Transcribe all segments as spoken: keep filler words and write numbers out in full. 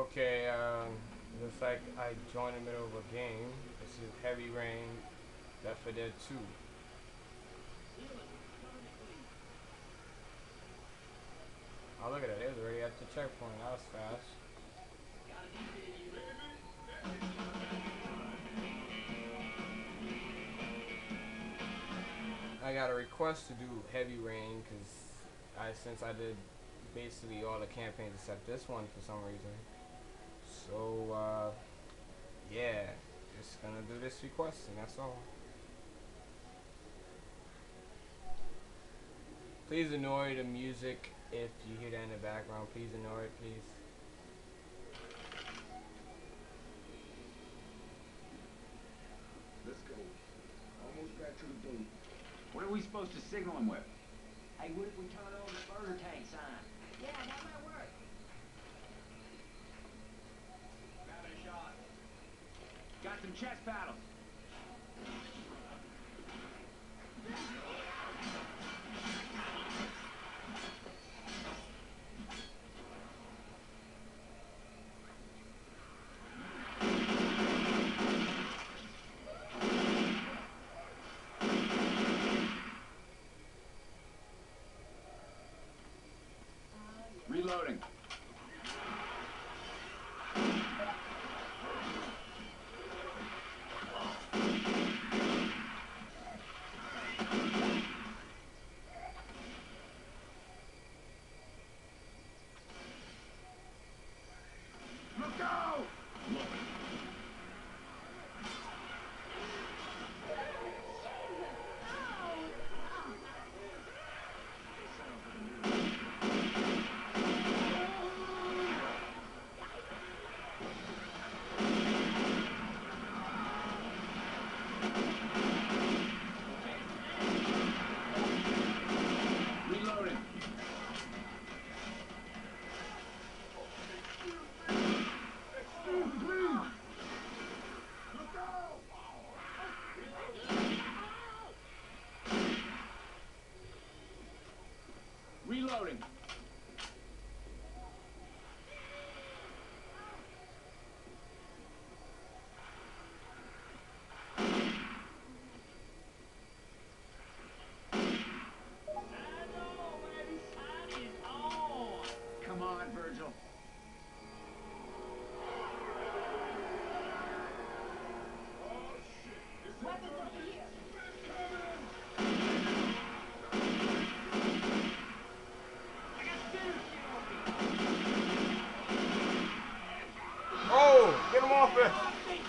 Okay, um, looks like I joined in the middle of a game. This is Heavy Rain, Left four Dead two. Oh, look at that. It was already at the checkpoint. That was fast. I got a request to do Heavy Rain because I since I did basically all the campaigns except this one for some reason. So, uh, yeah, just gonna do this request and that's all. Please ignore the music if you hear that in the background. Please ignore it, please. Let's go. Almost back to the boat. What are we supposed to signal him with? Hey, what if we turn on the burner tank sign? Yeah, that might work. Grabbing a shot. Got some chest paddles. Reloading. Look out! Reloading. Reloading. Come on, Virgil. Weapons over here. Oh, get him off it!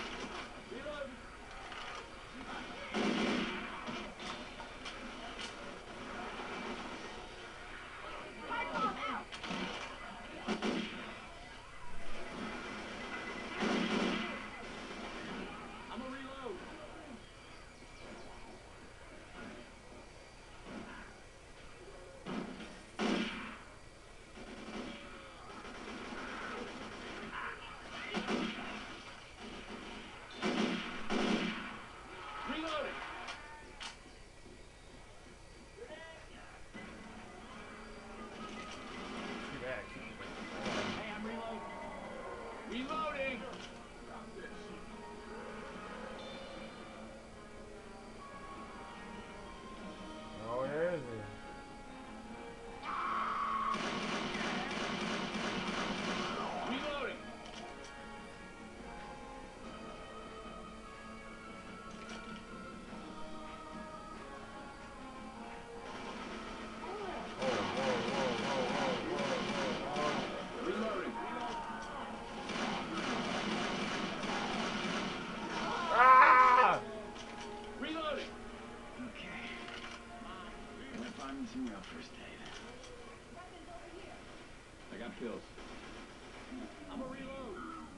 I'm gonna reload. Reloading. Too bad. Hey, I'm reloading. Reloading. Oh, where is he? Reloading. Oh, whoa, whoa, whoa, whoa, whoa, whoa, whoa. Reloading. Ah! Reloading. Okay. I'm gonna find me some real first aid. I got pills. I'm gonna reload.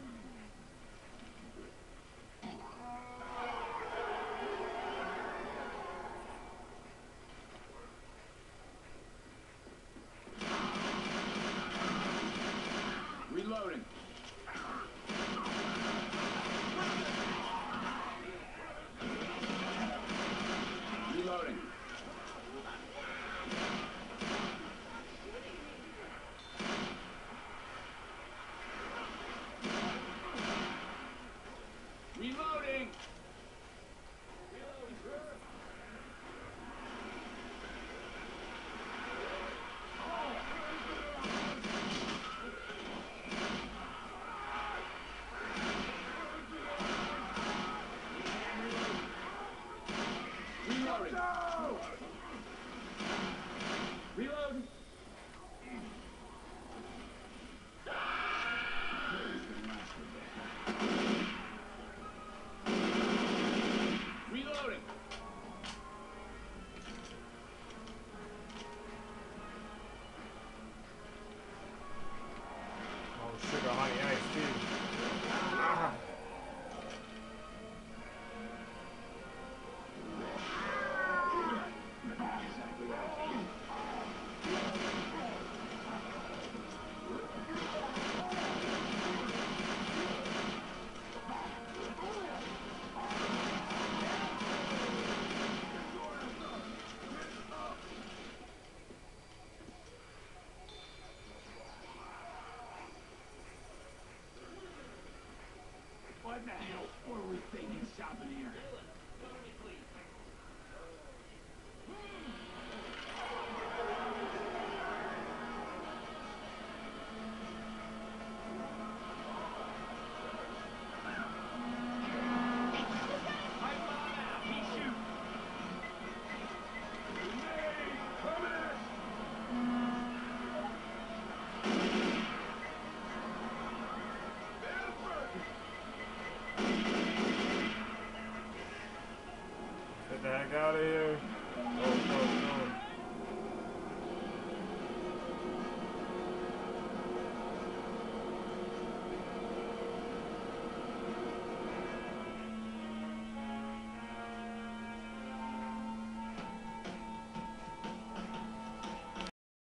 Reloading. Reloading. stopping here.